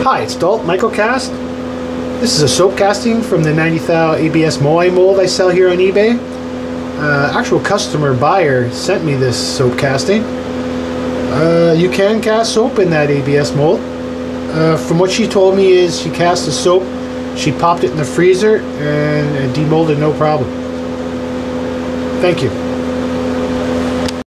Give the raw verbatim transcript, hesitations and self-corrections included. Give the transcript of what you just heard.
Hi, it's Dalt, MicroCast. This is a soap casting from the ninety thou A B S Moai mold I sell here on eBay. Uh, actual customer buyer sent me this soap casting. Uh, you can cast soap in that A B S mold. Uh, from what she told me is she cast the soap, she popped it in the freezer and it demolded no problem. Thank you.